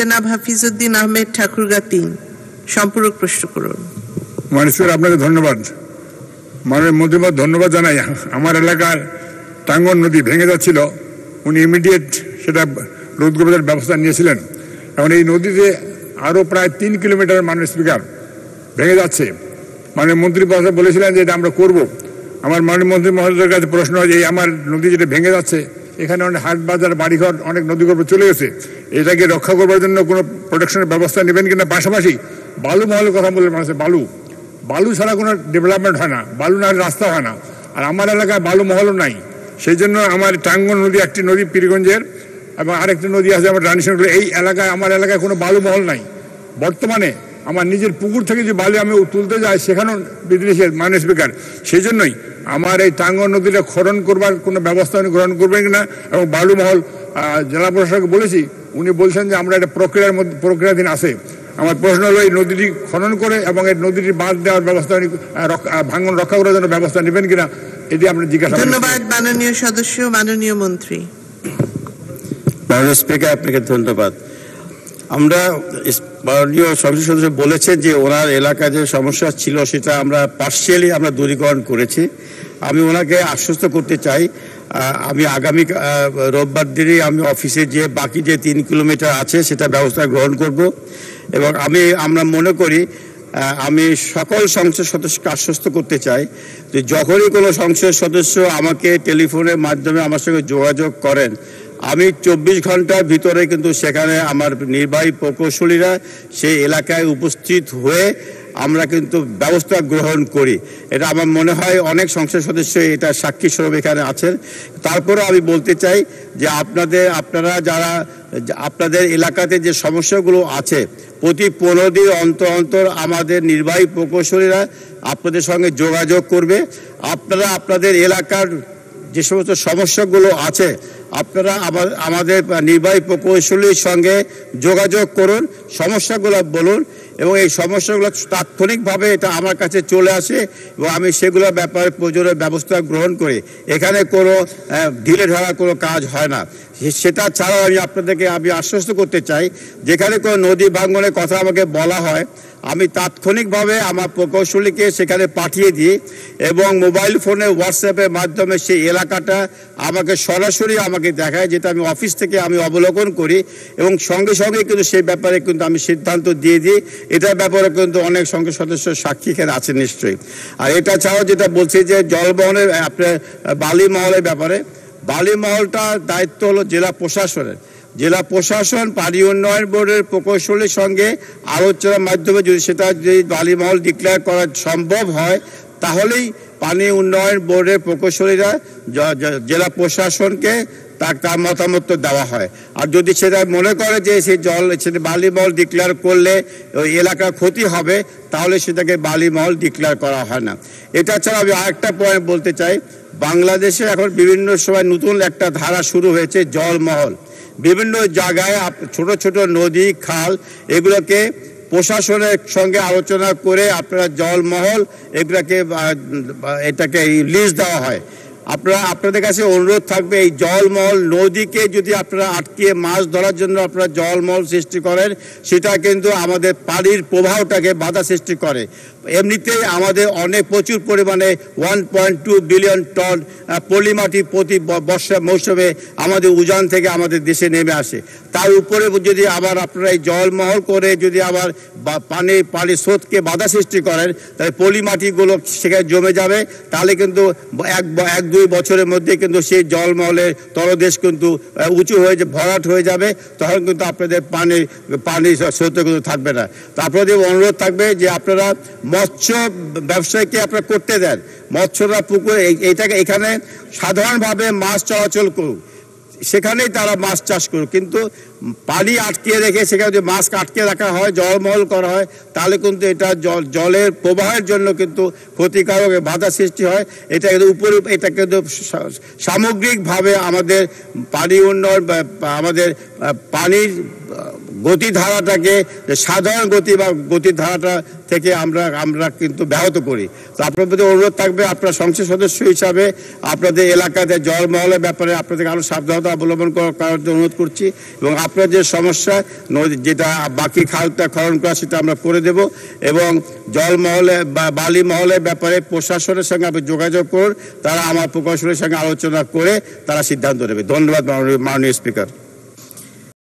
জনাব হাফিজউদ্দিন আহমেদ, ঠাকুরগাঁ ৩। সম্পূরক প্রশ্ন করুন। মাননীয় আপনাকে ধন্যবাদ। মাননীয় মন্ত্রী ধন্যবাদ জানাই। আমার এলাকার টাঙ্গন নদী ভেঙে যাচ্ছিল, উনি ইমিডিয়েট সেটা রোধ করবার ব্যবস্থা নিয়েছিলেন। এখন এই নদীতে আরও প্রায় ৩ কিলোমিটার মাননীয় স্পিকার ভেঙে যাচ্ছে। মাননীয় মন্ত্রী বলেছিলেন যে এটা আমরা করব। আমার মাননীয় মন্ত্রী মহোদয়ের কাছে প্রশ্ন হয় যে আমার নদী যেটা ভেঙে যাচ্ছে, এখানে অনেক হাট বাজার বাড়িঘর অনেক নদীগর্ভ চলে গেছে, এটাকে রক্ষা করবার জন্য কোনো প্রোটেকশনের ব্যবস্থা নেবেন কিনা? পাশাপাশি বালু মহলের কথা বলে মানুষের বালু ছাড়া কোনো ডেভেলপমেন্ট হয় না, বালু না রাস্তা হয় না। আর আমার এলাকায় বালু মহলও নাই। সেই জন্য আমার টাঙ্গন নদী একটি নদী পীরগঞ্জের, এবং আরেকটি নদী আছে আমার রানীশঙ্কর। এই এলাকায় আমার এলাকায় কোনো বালু মহল নাই। বর্তমানে আমার নিজের পুকুর থেকে যে বালু আমি তুলতে যাই সেখানেও বিধিনিষেধ মাননীয় স্পিকার। সেই জন্যই আমার এই টাঙ্গন নদীটা খনন করবার কোনো ব্যবস্থা উনি গ্রহণ করবেন কিনা। এবং বালু মহল জেলা প্রশাসনকে বলেছি, উনি বলছেন যে আমরা এটা প্রক্রিয়াধীন আছে। আমার প্রশ্ন হলো এই নদীটি খনন করে এবং এই নদীটি বাঁধ দেওয়ার ব্যবস্থা ভাঙন রক্ষা করার জন্য ব্যবস্থা নেবেন কিনা, এটি আপনি জিজ্ঞাসা। ধন্যবাদ মাননীয় সদস্য। মাননীয় মন্ত্রী। মাননীয় স্পিকার, আপনাকে ধন্যবাদ। আমরা মাননীয় সংসদ সদস্য বলেছেন যে ওনার এলাকায় যে সমস্যা ছিল সেটা আমরা পার্শিয়ালি আমরা দূরীকরণ করেছি। আমি ওনাকে আশ্বস্ত করতে চাই, আমি আগামী রোববার দিনই আমি অফিসে যে বাকি যে 3 কিলোমিটার আছে সেটা ব্যবস্থা গ্রহণ করব। এবং আমরা মনে করি, আমি সকল সংসদ সদস্যকে আশ্বস্ত করতে চাই যে যখনই কোনো সংসদ সদস্য আমাকে টেলিফোনের মাধ্যমে আমার সঙ্গে যোগাযোগ করেন, আমি 24 ঘন্টার ভিতরে কিন্তু সেখানে আমার নির্বাহী প্রকৌশলীরা সেই এলাকায় উপস্থিত হয়ে আমরা কিন্তু ব্যবস্থা গ্রহণ করি। এটা আমার মনে হয় অনেক সংসদ সদস্য এটা সাক্ষী স্বরূপ এখানে আছেন। তারপরে আমি বলতে চাই যে আপনারা যারা আপনাদের এলাকাতে যে সমস্যাগুলো আছে, প্রতি 15 দিন অন্তর আমাদের নির্বাহী প্রকৌশলীরা আপনাদের সঙ্গে যোগাযোগ করবে। আপনারা আপনাদের এলাকার যে সমস্ত সমস্যাগুলো আছে আপনারা আমাদের নির্বাহী প্রকৌশলীর সঙ্গে যোগাযোগ করুন, সমস্যাগুলো বলুন এবং এই সমস্যাগুলো তাৎক্ষণিকভাবে এটা আমার কাছে চলে আসে এবং আমি সেগুলোর ব্যাপারে প্রয়োজনীয় ব্যবস্থা গ্রহণ করি। এখানে কোনো ঢিলে ঢালা কোনো কাজ হয় না। সেটা ছাড়াও আমি আশ্বস্ত করতে চাই, যেখানে কোনো নদী ভাঙনের কথা আমাকে বলা হয় আমি তাৎক্ষণিকভাবে আমার প্রকৌশলীকে সেখানে পাঠিয়ে দিই এবং মোবাইল ফোনে হোয়াটসঅ্যাপের মাধ্যমে সেই এলাকাটা আমাকে সরাসরি আমাকে দেখায়, যেটা আমি অফিস থেকে আমি অবলোকন করি এবং সঙ্গে সঙ্গে কিন্তু সেই ব্যাপারে কিন্তু আমি সিদ্ধান্ত দিয়ে দিই। এটার ব্যাপারে কিন্তু অনেক সংসদ সদস্য সাক্ষী এখানে আছেন নিশ্চয়ই। আর এটা ছাড়াও যেটা বলছি যে জলবহনের আপনার বালি মহলের ব্যাপারে, বালি মহলটার দায়িত্ব হলো জেলা প্রশাসনের। জেলা প্রশাসন পানি উন্নয়ন বোর্ডের প্রকৌশলীর সঙ্গে আলোচনার মাধ্যমে যদি বালি মহল ডিক্লেয়ার করা সম্ভব হয়, তাহলেই পানি উন্নয়ন বোর্ডের প্রকৌশলীরা জেলা প্রশাসনকে তার মতামত দেওয়া হয়। আর যদি সেটা মনে করে যে সেটা বালি মহল ডিক্লেয়ার করলে ওই এলাকার ক্ষতি হবে, তাহলে সেটাকে বালি মহল ডিক্লেয়ার করা হয় না। এটা ছাড়া আমি আরেকটা পয়েন্ট বলতে চাই, বাংলাদেশে এখন বিভিন্ন সময় নতুন একটা ধারা শুরু হয়েছে জলমহল। বিভিন্ন জায়গায় ছোট ছোট নদী খাল এগুলোকে প্রশাসনের সঙ্গে আলোচনা করে আপনারা জলমহল এটাকে লিজ দেওয়া হয়। আপনাদের কাছে অনুরোধ থাকবে, এই জলমহল নদীকে যদি আপনারা আটকিয়ে মাছ ধরার জন্য আপনারা জলমহল সৃষ্টি করেন, সেটা কিন্তু আমাদের পানির প্রবাহটাকে বাধা সৃষ্টি করে। এমনিতেই আমাদের প্রচুর পরিমাণে 1.2 বিলিয়ন টন পলিমাটি প্রতি বর্ষা মৌসুমে আমাদের উজান থেকে আমাদের দেশে নেমে আসে। তার উপরে যদি আবার আপনারা এই জলমহল করে যদি আবার পানির স্রোতকে বাধা সৃষ্টি করেন, তাহলে পলিমাটিগুলো সেখানে জমে যাবে। তাহলে কিন্তু 1-2 বছরের মধ্যে কিন্তু সেই জলমহলের তলদেশ কিন্তু উঁচু হয়ে ভরাট হয়ে যাবে। তখন কিন্তু আপনাদের পানির স্রোত কিন্তু থাকবে না। তারপরে অনুরোধ থাকবে যে আপনারা মৎস্য ব্যবসায়ীকে আপনারা করতে দেন, মৎস্যরা পুকুরে এখানে সাধারণভাবে মাছ চলাচল করুক, সেখানেই তারা মাছ চাষ করুক। কিন্তু পানি আটকে রেখে সেখানে যদি মাছ আটকে রাখা হয়, জলমহল করা হয়, তাহলে কিন্তু এটা জলের প্রবাহের জন্য কিন্তু ক্ষতিকারক বাধা সৃষ্টি হয়। এটা কিন্তু সামগ্রিকভাবে আমাদের পানি উন্নয়ন আমাদের পানির গতিধারাটাকে সাধারণ গতি বা গতিধারাটা থেকে আমরা কিন্তু ব্যাহত করি। তো আপনার প্রতি অনুরোধ থাকবে, আপনার সংসদ সদস্য হিসাবে আপনাদের এলাকাতে জলমহলের ব্যাপারে আপনাদেরকে আরও সাবধানতা অবলম্বন করার জন্য অনুরোধ করছি, এবং আপনার যে সমস্যা যেটা বাকি খালটা খনন করা সেটা আমরা করে দেব, এবং জলমহলে বা বালি মহলের ব্যাপারে প্রশাসনের সঙ্গে আপনি যোগাযোগ করুন, তারা আমার প্রকৌশলের সঙ্গে আলোচনা করে তারা সিদ্ধান্ত নেবে। ধন্যবাদ মাননীয় স্পিকার।